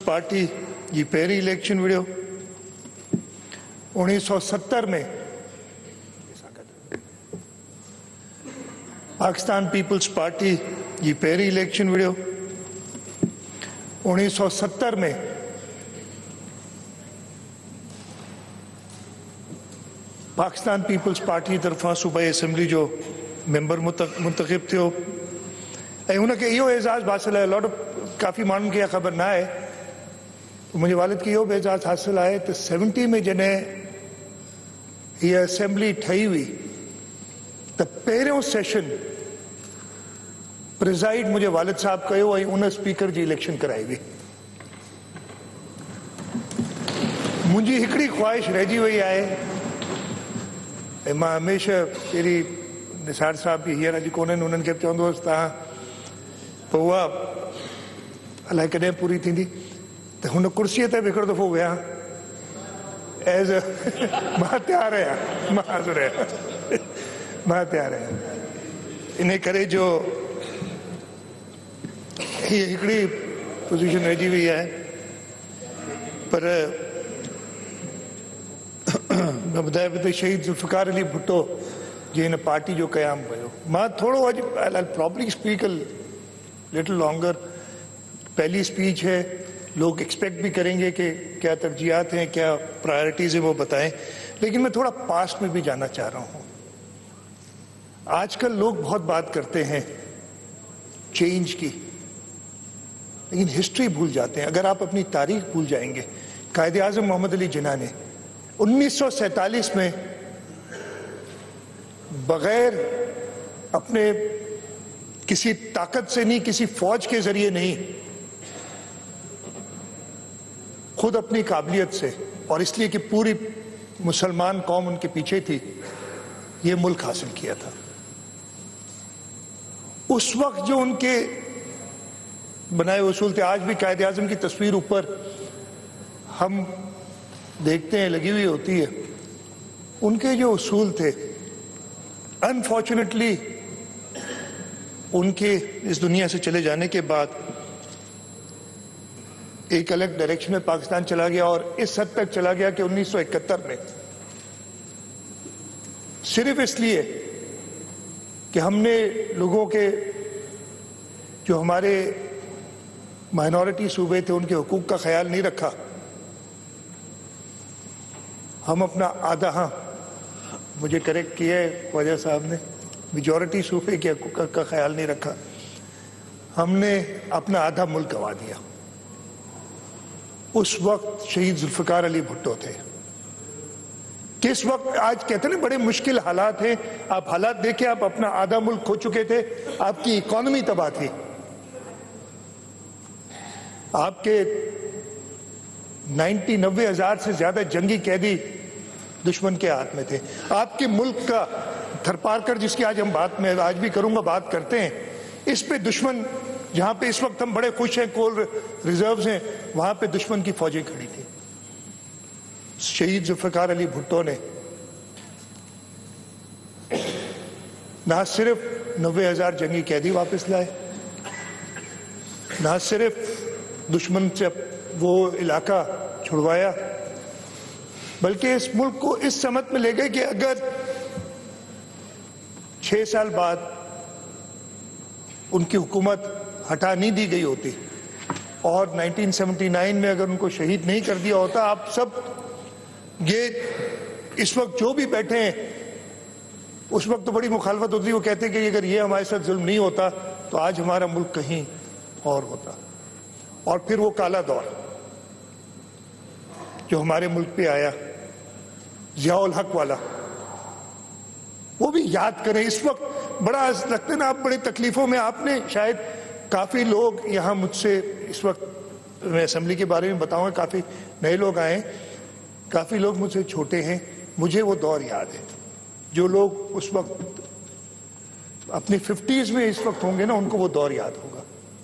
Party जी पहिरीं election video 1970 में Pakistan Peoples party जी पहिरीं इलेक्शन विड़ियो 1970 में पाकिस्तान पीपल्स पार्टी तरफां सूबाई असम्बली जो मेंबर मुंतखब थियो ऐं उनखे इहो एज़ाज़ हासिल आहे। लॉट ऑफ काफ़ी माण्हुनि खे इहा ख़बर न आहे। मुंहिंजे वालिद खे इहो बि एज़ाज़ हासिल आहे त 70 में जॾहिं हीअ असेंबली ठही हुई त पहिरियों सेशन प्रिज़ाइड मुंहिंजे वालिद साहब कयो ऐं उन स्पीकर जी इलेक्शन कराई हुई। मुंहिंजी हिकिड़ी ख़्वाहिश रहिजी वई आहे ऐं मां हमेशह पहिरीं निसार साहब बि हींअर अॼु कोन्हनि उन्हनि खे बि चवंदो हुउसि तव्हां पोइ उहा अलाए कॾहिं पूरी थींदी त हुन कुर्सीअ ते बि हिकिड़ो दफ़ो विया एज़ मां तयारु आहियां, मां हाज़िर आहियां, मां तयारु आहियां। इन करे जो हीअ हिकिड़ी पोज़ीशन रहिजी वई आहे। पर मां ॿुधायां पियो त शहीद ज़ुल्फ़िकार अली भुट्टो जी हिन पार्टी जो क़याम कयो। मां थोरो अॼु I probably speak little longer. पहली स्पीच है, लोग एक्सपेक्ट भी करेंगे कि क्या तरजीहात हैं, क्या प्रायोरिटीज़ हैं वो बताएं, लेकिन मैं थोड़ा पास्ट में भी जाना चाह रहा हूँ। आजकल लोग बहुत बात करते हैं चेंज की, लेकिन हिस्ट्री भूल जाते हैं। अगर आप अपनी तारीख भूल जाएंगे, कायदे आज़म मोहम्मद अली जिन्ना ने 1947 में बगैर अपने किसी ताकत से नहीं, किसी फौज के जरिए नहीं, खुद अपनी काबिलियत से और इसलिए कि पूरी मुसलमान कौम उनके पीछे थी, ये मुल्क हासिल किया था। उस वक्त जो उनके बनाए उसूल थे, आज भी कायदे आज़म की तस्वीर ऊपर हम देखते हैं लगी हुई होती है। उनके जो उसूल थे, अनफॉर्चुनेटली उनके इस दुनिया से चले जाने के बाद एक अलग डायरेक्शन में पाकिस्तान चला गया और इस हद तक चला गया कि 1971 में सिर्फ इसलिए कि हमने लोगों के जो हमारे माइनॉरिटी सूबे थे उनके हुकूक का ख्याल नहीं रखा, हम अपना आधा, हाँ मुझे करेक्ट किया है ख्वाजा साहब ने, मेजॉरिटी सूबे के हुकूक का ख्याल नहीं रखा, हमने अपना आधा मुल्क गंवा दिया। उस वक्त शहीद ज़ुल्फ़िकार अली भुट्टो थे। किस वक्त आज कहते हैं बड़े मुश्किल हालात हैं, आप हालात देखें, आप अपना आधा मुल्क खो चुके थे, आपकी इकॉनमी तबाह थी, आपके 90 हज़ार से ज्यादा जंगी कैदी दुश्मन के हाथ में थे। आपके मुल्क का थरपारकर, जिसकी आज हम बात में आज भी करूंगा बात करते हैं, इस पे दुश्मन, जहां पे इस वक्त हम बड़े खुश हैं, कोल रिजर्व्स हैं, वहां पे दुश्मन की फौजें खड़ी थी। शहीद ज़ुल्फ़िकार अली भुट्टो ने ना सिर्फ 90,000 जंगी कैदी वापस लाए, ना सिर्फ दुश्मन से वो इलाका छुड़वाया, बल्कि इस मुल्क को इस समझ में ले गए कि अगर 6 साल बाद उनकी हुकूमत हटा नहीं दी गई होती और 1979 में अगर उनको शहीद नहीं कर दिया होता, आप सब ये इस वक्त जो भी बैठे हैं, उस वक्त तो बड़ी मुखालफत होती, वो कहते कि अगर ये हमारे साथ जुल्म नहीं होता तो आज हमारा मुल्क कहीं और होता। और फिर वो काला दौर जो हमारे मुल्क पे आया, ज़ियाउल हक वाला, वो भी याद करें। इस वक्त बड़ा लगता है ना, आप बड़ी तकलीफों में, आपने शायद काफ़ी लोग यहाँ मुझसे इस वक्त, मैं असेंबली के बारे में बताऊंगा, काफ़ी नए लोग आए, काफ़ी लोग मुझसे छोटे हैं, मुझे वो दौर याद है। जो लोग उस वक्त अपनी 50s में इस वक्त होंगे ना, उनको वो दौर याद होगा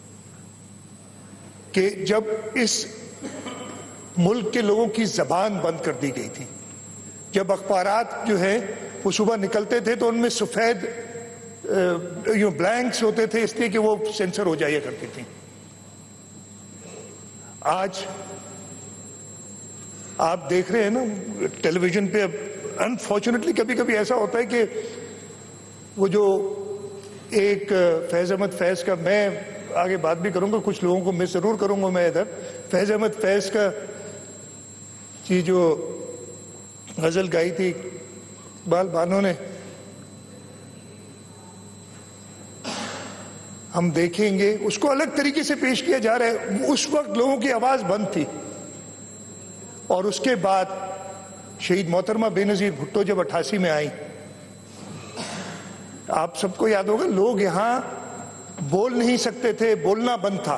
कि जब इस मुल्क के लोगों की ज़बान बंद कर दी गई थी, जब अखबारात जो है वो सुबह निकलते थे तो उनमें सफ़ेद ब्लैंक्स होते थे, इसलिए कि वो सेंसर हो जाया करती थी। आज आप देख रहे हैं ना टेलीविजन पे, अनफॉर्चुनेटली कभी कभी ऐसा होता है कि वो जो एक फैज़ अहमद फैज़ का, मैं आगे बात भी करूंगा, कुछ लोगों को मिस जरूर करूंगा मैं इधर, फैज़ अहमद फैज़ का की जो गजल गाई थी इकबाल बानो ने, हम देखेंगे उसको अलग तरीके से पेश किया जा रहा है। उस वक्त लोगों की आवाज बंद थी और उसके बाद शहीद मोहतरमा बेनजीर भुट्टो जब 88 में आई, आप सबको याद होगा, लोग यहां बोल नहीं सकते थे, बोलना बंद था।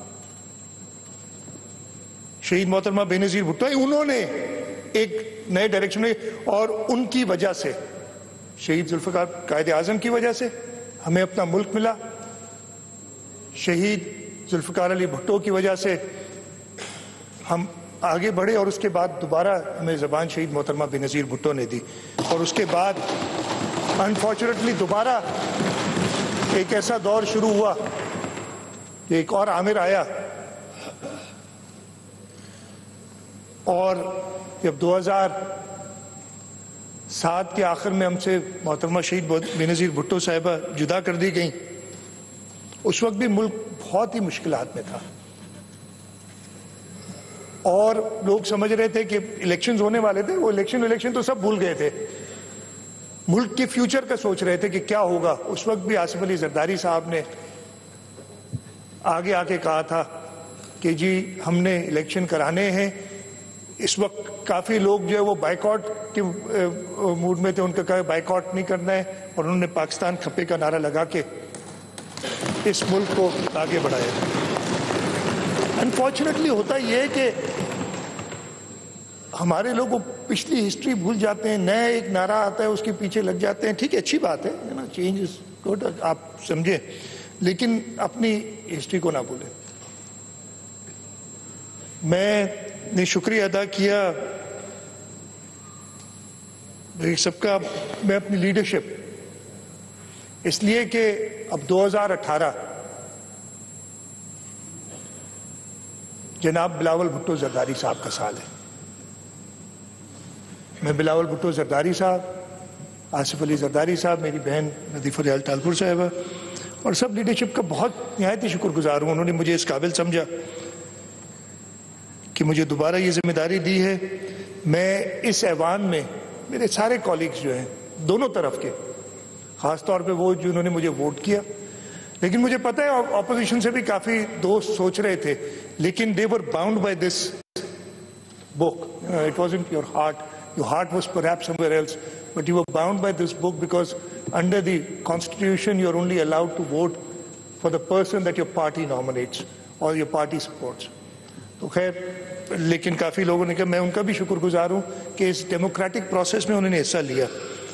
शहीद मोहतरमा बेनजीर भुट्टो उन्होंने एक नए डायरेक्शन में, और उनकी वजह से, शहीद जुल्फिकार कायद आजम की वजह से हमें अपना मुल्क मिला। शहीद जुल्फिकार अली भुट्टो की वजह से हम आगे बढ़े और उसके बाद दोबारा हमें ज़बान शहीद मोहतरमा बेनज़ीर भुट्टो ने दी। और उसके बाद अनफॉर्चुनेटली दोबारा एक ऐसा दौर शुरू हुआ, एक और आमिर आया, और जब 2007 के आखिर में हमसे मोहतरमा शहीद बेनज़ीर भुट्टो साहिबा जुदा कर दी गई, उस वक्त भी मुल्क बहुत ही मुश्किलात में था और लोग समझ रहे थे कि इलेक्शंस होने वाले थे। वो इलेक्शन तो सब भूल गए थे, मुल्क के फ्यूचर का सोच रहे थे कि क्या होगा। उस वक्त भी आसिफ अली जरदारी साहब ने आगे आके कहा था कि जी हमने इलेक्शन कराने हैं। इस वक्त काफी लोग जो है वो बाइकआउट के मूड में थे, उनका कहा बाइकआउट नहीं करना है, और उन्होंने पाकिस्तान खपे का नारा लगा के इस मुल्क को आगे बढ़ाया। अनफॉर्चुनेटली होता यह है कि हमारे लोग पिछली हिस्ट्री भूल जाते हैं, नया एक नारा आता है उसके पीछे लग जाते हैं। ठीक है, अच्छी बात है ना, चेंज इज गुड, आप समझे, लेकिन अपनी हिस्ट्री को ना भूलें। मैंने शुक्रिया अदा किया सबका, मैं अपनी लीडरशिप, इसलिए कि अब 2018 जनाब बिलावल भुट्टो जरदारी साहब का साल है। मैं बिलावल भुट्टो जरदारी साहब, आसिफ अली जरदारी साहब, मेरी बहन नदीफा रियाल टालपुर साहिबा और सब लीडरशिप का बहुत निहायत ही शुक्रगुजार हूँ। उन्होंने मुझे इस काबिल समझा कि मुझे दोबारा ये जिम्मेदारी दी है। मैं इस ऐवान में मेरे सारे कॉलीग्स जो हैं दोनों तरफ के, खास तौर पे वो जिन्होंने मुझे वोट किया, लेकिन मुझे पता है ऑपोजिशन से भी काफी दोस्त सोच रहे थे, लेकिन they were bound by this book. It wasn't your heart, your heart was perhaps somewhere else, but you were bound by this book because under the constitution you are only allowed to vote for the person that your party nominates और your party supports. तो खैर, लेकिन काफी लोगों ने कहा, मैं उनका भी शुक्रगुजार हूं कि इस डेमोक्रेटिक प्रोसेस में उन्होंने हिस्सा लिया।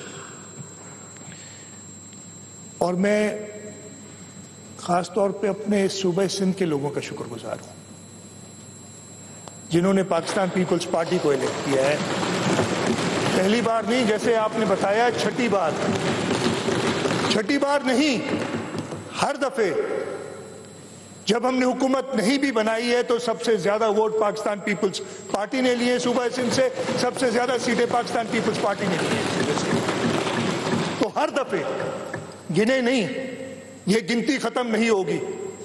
और मैं खास तौर पे अपने सूबे सिंध के लोगों का शुक्रगुजार हूं जिन्होंने पाकिस्तान पीपल्स पार्टी को इलेक्ट किया है। पहली बार नहीं, जैसे आपने बताया, छठी बार नहीं, हर दफे जब हमने हुकूमत नहीं भी बनाई है तो सबसे ज्यादा वोट पाकिस्तान पीपल्स पार्टी ने लिए। सूबा सिंध से सबसे ज्यादा सीटें पाकिस्तान पीपल्स पार्टी ने ली है। तो हर दफे गिने नहीं, ये गिनती खत्म नहीं होगी,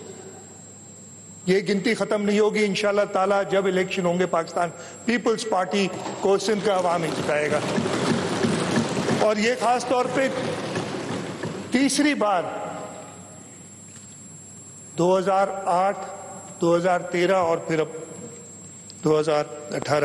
ये गिनती खत्म नहीं होगी। इंशाल्लाह ताला जब इलेक्शन होंगे पाकिस्तान पीपल्स पार्टी को सिंध का अवाम ही जिताएगा। और ये खास तौर पे तीसरी बार 2008, 2013 और फिर अब 2018।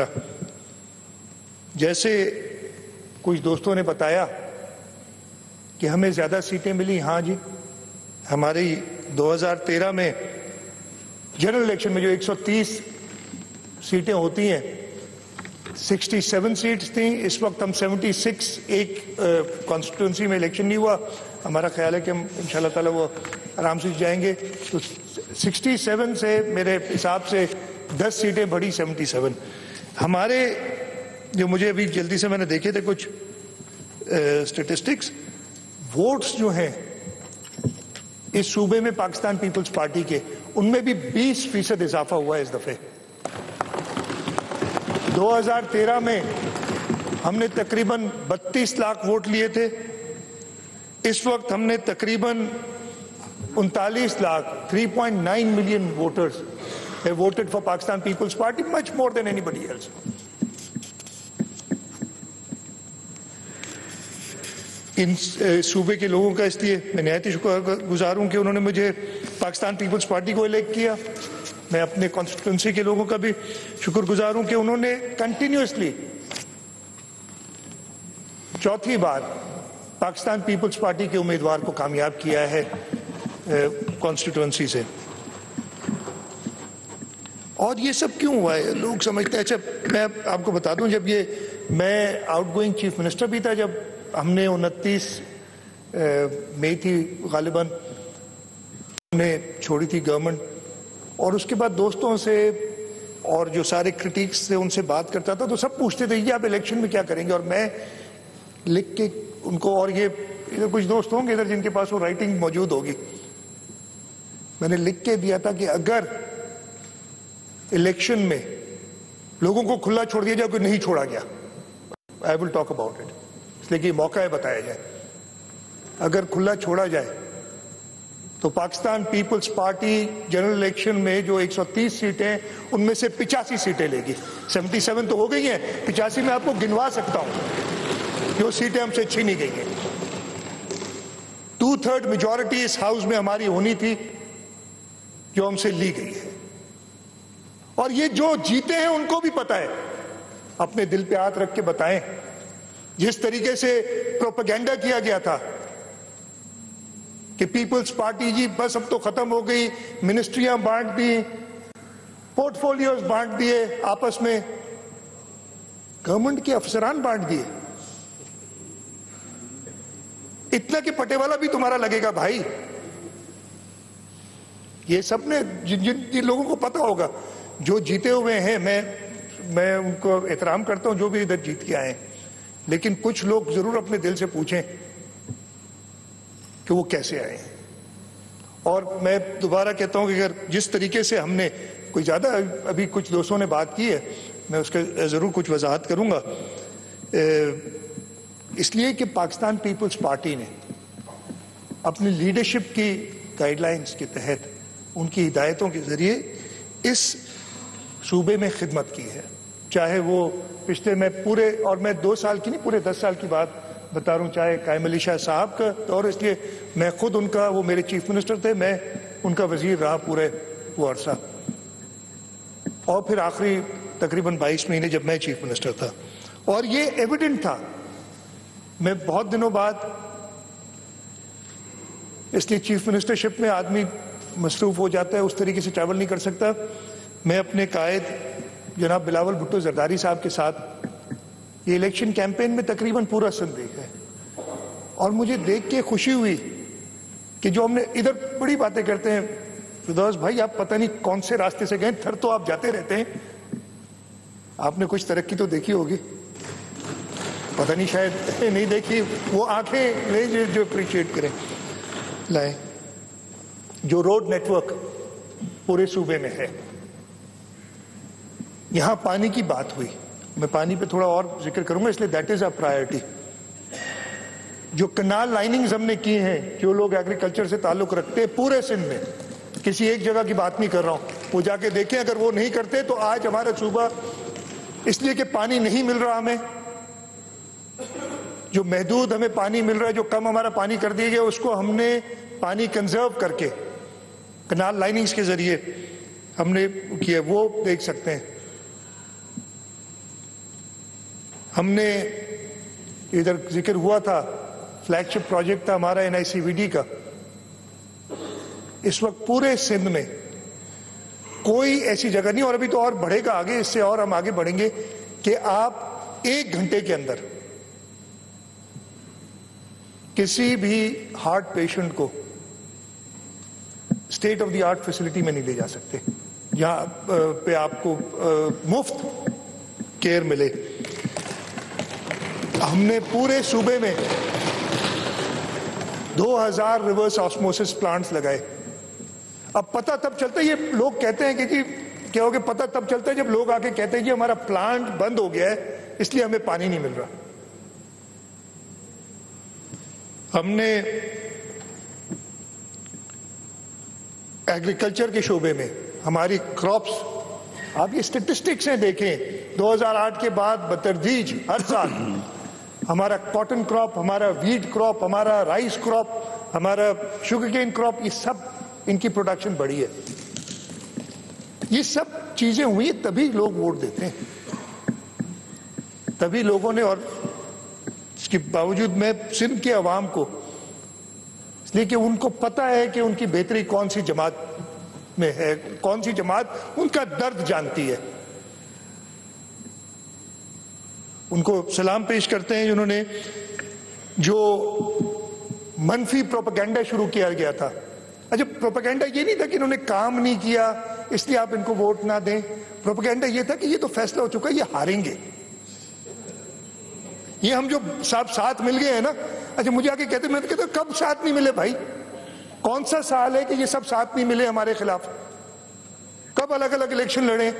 जैसे कुछ दोस्तों ने बताया कि हमें ज्यादा सीटें मिली, हाँ जी, हमारी 2013 में जनरल इलेक्शन में जो 130 सीटें होती हैं, 67 सीट्स थी। इस वक्त हम 76, एक कॉन्स्टिट्यूंसी में इलेक्शन नहीं हुआ, हमारा ख्याल है कि हम इंशाल्लाह ताला वो आराम से जाएंगे। तो 67 से मेरे हिसाब से 10 सीटें बढ़ी 77। हमारे जो मुझे अभी जल्दी से मैंने देखे थे कुछ स्टेटिस्टिक्स, वोट्स जो हैं इस सूबे में पाकिस्तान पीपल्स पार्टी के, उनमें भी 20% इजाफा हुआ है इस दफे। 2013 में हमने तकरीबन 32 लाख वोट लिए थे। इस वक्त हमने तकरीबन 39 lakh 3.9 million voters have voted for Pakistan People's Party, much more than anybody else. इन सूबे के लोगों का इसलिए मैं निहायत ही शुक्रगुजार हूं कि उन्होंने मुझे पाकिस्तान पीपल्स पार्टी को इलेक्ट किया। मैं अपने कॉन्स्टिट्यूंसी के लोगों का भी शुक्रगुजार हूं कि उन्होंने कंटिन्यूअसली चौथी बार पाकिस्तान पीपल्स पार्टी के उम्मीदवार को कामयाब किया है कॉन्स्टिट्यूंसी से। और ये सब क्यों हुआ है लोग समझते हैं। अच्छा, मैं आपको बता दूं, जब ये मैं आउटगोइंग चीफ मिनिस्टर भी था, जब हमने 29 मई थी गालिबन हमने छोड़ी थी गवर्नमेंट, और उसके बाद दोस्तों से और जो सारे क्रिटिक्स थे उनसे बात करता था तो सब पूछते थे कि आप इलेक्शन में क्या करेंगे। और मैं लिख के उनको, और ये इधर कुछ दोस्त होंगे इधर जिनके पास वो राइटिंग मौजूद होगी, मैंने लिख के दिया था कि अगर इलेक्शन में लोगों को खुला छोड़ दिया जाए, कोई नहीं छोड़ा गया, I will talk about it, इसलिए कि मौका है बताया जाए। अगर खुला छोड़ा जाए तो Pakistan Peoples Party general election में जो 130 सीटें उनमें से 85 सीटें लेगी। 77 तो हो गई हैं, 85 में आपको गिनवा सकता हूं जो सीटें हमसे छीनी गई हैं। 2/3 मेजॉरिटी इस हाउस में हमारी होनी थी जो हमसे ली गई है। और ये जो जीते हैं उनको भी पता है, अपने दिल पे हाथ रख के बताएं। जिस तरीके से प्रोपेगेंडा किया गया था कि पीपल्स पार्टी जी बस अब तो खत्म हो गई, मिनिस्ट्रियां बांट दी, पोर्टफोलियोज बांट दिए, आपस में गवर्नमेंट के अफसरान बांट दिए। इतना कि पटेवाला भी तुम्हारा लगेगा भाई। ये सब ने जिन लोगों को पता होगा, जो जीते हुए हैं, मैं उनको एहतराम करता हूं जो भी इधर जीत के आए, लेकिन कुछ लोग जरूर अपने दिल से पूछें कि वो कैसे आए। और मैं दोबारा कहता हूं कि अगर जिस तरीके से हमने, कोई ज्यादा अभी कुछ दोस्तों ने बात की है, मैं उसका जरूर कुछ वजाहत करूंगा, इसलिए कि पाकिस्तान पीपल्स पार्टी ने अपनी लीडरशिप की गाइडलाइंस के तहत, उनकी हिदायतों के जरिए इस सूबे में खिदमत की है। चाहे वो पिछले, मैं पूरे, और मैं 2 साल की नहीं, पूरे 10 साल की बात बता रहा हूँ, चाहे कायम अली शाह साहब का दौर, इसलिए मैं खुद उनका, वो मेरे चीफ मिनिस्टर थे, मैं उनका वजीर रहा पूरे वो अरसा, और फिर आखिरी तकरीबन 22 महीने जब मैं चीफ मिनिस्टर था। और ये एविडेंट था। मैं बहुत दिनों बाद, इसलिए चीफ मिनिस्टरशिप में आदमी मसरूफ हो जाता है, उस तरीके से ट्रैवल नहीं कर सकता। मैं अपने कायद जनाब बिलावल भुट्टो जरदारी साहब के साथ ये इलेक्शन कैंपेन में तकरीबन पूरा सिंध देखा है, और मुझे देख के खुशी हुई कि जो हमने इधर बड़ी बातें करते हैं, फिरदौस भाई आप पता नहीं कौन से रास्ते से गए, थर तो आप जाते रहते हैं, आपने कुछ तरक्की तो देखी होगी, पता नहीं शायद नहीं देखी, वो आंखें ले जो अप्रिशिएट करें लाए। जो रोड नेटवर्क पूरे सूबे में है, यहां पानी की बात हुई, मैं पानी पे थोड़ा और जिक्र करूंगा, इसलिए दैट इज अ प्रायोरिटी। जो कनाल लाइनिंग्स हमने की हैं, जो लोग एग्रीकल्चर से ताल्लुक रखते हैं पूरे सिंध में, किसी एक जगह की बात नहीं कर रहा हूं, वो जाके देखें। अगर वो नहीं करते तो आज हमारा सूबा, इसलिए कि पानी नहीं मिल रहा हमें, जो महदूद हमें पानी मिल रहा है, जो कम हमारा पानी कर दिया गया, उसको हमने पानी कंजर्व करके कनाल लाइनिंग्स के जरिए हमने किया, वो देख सकते हैं। हमने इधर जिक्र हुआ था, फ्लैगशिप प्रोजेक्ट था हमारा NICVD का। इस वक्त पूरे सिंध में कोई ऐसी जगह नहीं, और अभी तो और बढ़ेगा आगे, इससे और हम आगे बढ़ेंगे, कि आप 1 घंटे के अंदर किसी भी हार्ट पेशेंट को state of the art facility में नहीं ले जा सकते, जहां पे आपको मुफ्त केयर मिले। हमने पूरे सूबे में 2000 रिवर्स ऑस्मोसिस प्लांट्स लगाए। अब पता तब चलता है, ये लोग कहते हैं कि जी क्या हो गया पता तब चलता है जब लोग आके कहते हैं जी हमारा प्लांट बंद हो गया है इसलिए हमें पानी नहीं मिल रहा। हमने एग्रीकल्चर के शोबे में हमारी क्रॉप्स, आप ये स्टेटिस्टिक्स हैं देखें, 2008 के बाद बतरदीज हर साल हमारा कॉटन क्रॉप, हमारा वीट क्रॉप, हमारा राइस क्रॉप, हमारा शुगरकेन क्रॉप, ये सब इनकी प्रोडक्शन बढ़ी है। ये सब चीजें हुई तभी लोग वोट देते हैं, तभी लोगों ने। और इसके बावजूद मैं सिंध के अवाम को, इसलिए कि उनको पता है कि उनकी बेहतरी कौन सी जमात में है, कौन सी जमात उनका दर्द जानती है, उनको सलाम पेश करते हैं जिन्होंने जो मनफी प्रोपेगेंडा शुरू किया गया था। अच्छा, प्रोपेगेंडा ये नहीं था कि इन्होंने काम नहीं किया इसलिए आप इनको वोट ना दें, प्रोपेगेंडा ये था कि ये तो फैसला हो चुका है, ये हारेंगे, ये हम जो सब साथ मिल गए हैं ना। अच्छा, मुझे आके कहते, मैं तो कहता कब साथ नहीं मिले भाई, कौन सा साल है कि ये सब साथ नहीं मिले हमारे खिलाफ, कब अलग अलग इलेक्शन लड़े।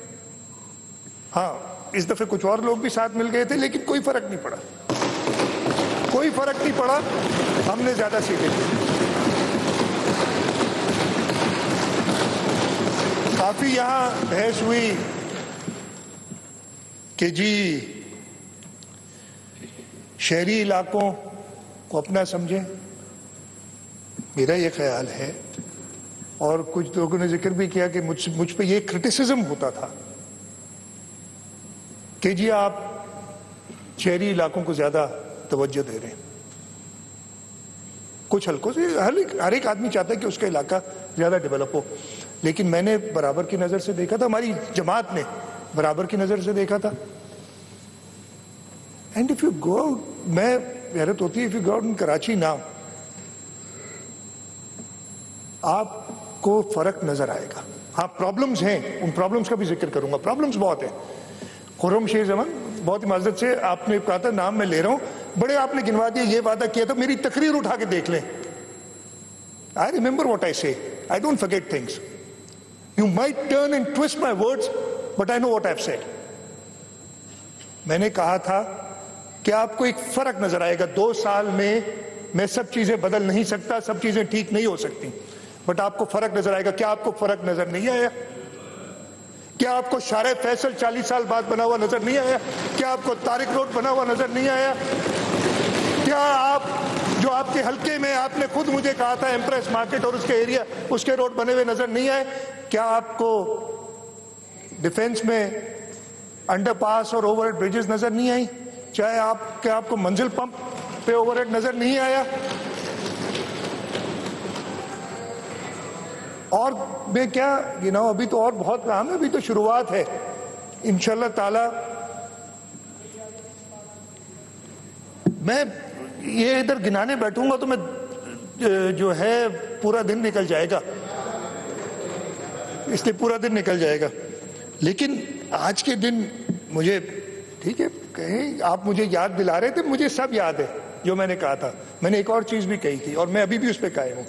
हाँ, इस दफे कुछ और लोग भी साथ मिल गए थे लेकिन कोई फर्क नहीं पड़ा, कोई फर्क नहीं पड़ा, हमने ज्यादा सीटें दी। काफी यहां बहस हुई कि जी शहरी इलाकों को अपना समझें, मेरा ये ख्याल है, और कुछ लोगों ने जिक्र भी किया कि मुझ पे ये क्रिटिसिज्म होता था कि जी आप शहरी इलाकों को ज्यादा तवज्जो दे रहे हैं। कुछ हल्कों से हर एक आदमी चाहता है कि उसका इलाका ज्यादा डेवलप हो, लेकिन मैंने बराबर की नजर से देखा था, हमारी जमात ने बराबर की नजर से देखा था। And if you go out, मैं हैरत होती है, if you go out in Karachi now, आपको फर्क नजर आएगा। हाँ, प्रॉब्लम्स हैं, उन प्रॉब्लम्स का भी जिक्र करूंगा, प्रॉब्लम्स बहुत है। खुर्रम शेर जमान, बहुत इमाजत से आपने कहा था, नाम मैं ले रहा हूं, बड़े आपने गिनवा दिया, ये वादा किया था, मेरी तकरीर उठा के देख लें। I remember what I say, I don't forget things. You might turn and twist my words but I know what I have said. मैंने कहा था कि आपको एक फर्क नजर आएगा, 2 साल में मैं सब चीजें बदल नहीं सकता, सब चीजें ठीक नहीं हो सकती, बट आपको फर्क नजर आएगा। क्या आपको फर्क नजर नहीं आया? क्या आपको शारे फैसल 40 साल बाद बना हुआ नजर नहीं आया? क्या आपको तारिक रोड बना हुआ नजर नहीं आया? क्या आप जो आपके हल्के में आपने खुद मुझे कहा था एम्प्रेस मार्केट और उसके एरिया, उसके रोड बने हुए नजर नहीं आए? क्या आपको डिफेंस में अंडरपास और ओवरहेड ब्रिजेस नजर नहीं आई? चाहे क्या आपको मंजिल पंप पे ओवरहेड नजर नहीं आया? और मैं क्या अभी तो और बहुत काम है, अभी तो शुरुआत है। इंशाल्लाह ताला मैं ये इधर गिनाने बैठूंगा तो मैं जो है पूरा दिन निकल जाएगा, इसलिए पूरा दिन निकल जाएगा। लेकिन आज के दिन मुझे, ठीक है, कहीं आप मुझे याद दिला रहे थे, मुझे सब याद है जो मैंने कहा था। मैंने एक और चीज भी कही थी और मैं अभी भी उस पर कायम हूं।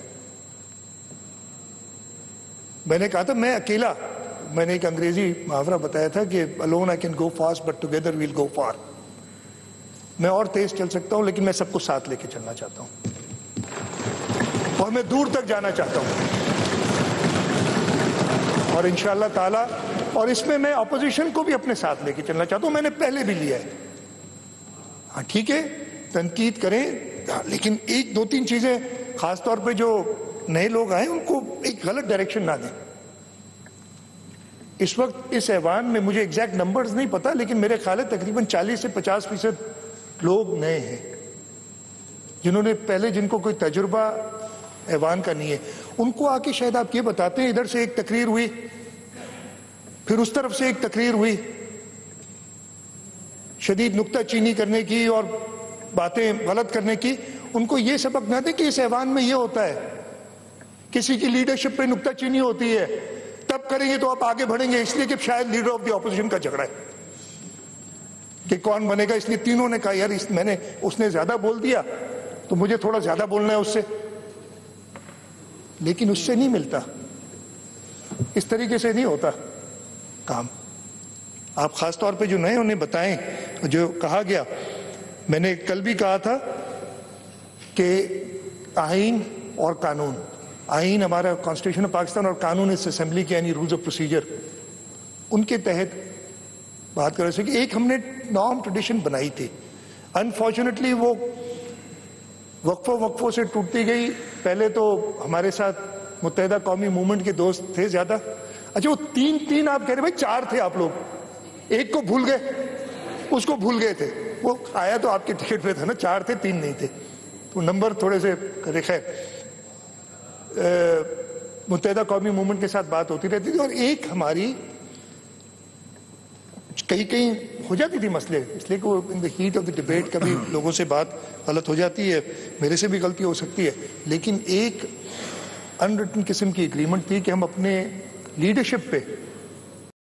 मैंने कहा था मैं अकेला, मैंने एक अंग्रेजी मुहावरा बताया था कि alone I can go fast but together we'll go far. मैं और तेज चल सकता हूं लेकिन मैं सबको साथ लेके चलना चाहता हूं और मैं दूर तक जाना चाहता हूं, और इंशाअल्लाह ताला, और इसमें मैं अपोजिशन को भी अपने साथ लेके चलना चाहता हूं। मैंने पहले भी लिया है। हाँ ठीक है, तनकीद करें, लेकिन 1-2-3 चीजें खासतौर पे जो नए लोग आए उनको एक गलत डायरेक्शन ना दें। इस वक्त इस ऐवान में मुझे एग्जैक्ट नंबर्स नहीं पता, लेकिन मेरे ख्याल है तकरीबन 40 से 50% लोग नए हैं जिन्होंने पहले, जिनको कोई तजुर्बा ऐवान का नहीं है। उनको आके शायद आप ये बताते हैं, इधर से एक तकरीर हुई, फिर उस तरफ से एक तकरीर हुई, शदीद नुक्ताचीनी करने की और बातें गलत करने की। उनको ये सबक ना दें कि इस ऐवान में ये होता है, किसी की लीडरशिप पे नुक्ताचीनी होती है, तब करेंगे तो आप आगे बढ़ेंगे। इसलिए कि शायद लीडर ऑफ द ऑपोजिशन का झगड़ा है कि कौन बनेगा, इसलिए तीनों ने कहा यार उसने ज्यादा बोल दिया तो मुझे थोड़ा ज्यादा बोलना है उससे, लेकिन उससे नहीं मिलता, इस तरीके से नहीं होता। काम। आप खास तौर पे जो नए उन्हें बताएं, जो कहा गया, मैंने कल भी कहा था कि आईन और कानून, आईन हमारा कॉन्स्टिट्यूशन ऑफ पाकिस्तान और कानून इस असेंबली के यानी रूल्स ऑफ प्रोसीजर, उनके तहत बात कर रहे थे कि एक हमने नॉर्म ट्रेडिशन बनाई थी। अनफॉर्चुनेटली वो वक्फों से टूटती गई। पहले तो हमारे साथ मुत्तहिदा कौमी मूवमेंट के दोस्त थे ज्यादा। अच्छा, वो तीन आप कह रहे भाई 4 थे आप लोग, एक को भूल गए, उसको भूल गए थे। वो आया तो आपके टिकट पे था ना, 4 थे 3 नहीं थे, तो नंबर थोड़े से खैर मुत्तहिदा कौमी मूवमेंट के साथ बात होती रहती थी। और एक हमारी कहीं हो जाती थी मसले, इसलिए कि वो in the heat of the debate कभी लोगों से बात गलत हो जाती है, मेरे से भी गलती हो सकती है, लेकिन एक अनरिटन किस्म की एग्रीमेंट थी कि हम अपने लीडरशिप पे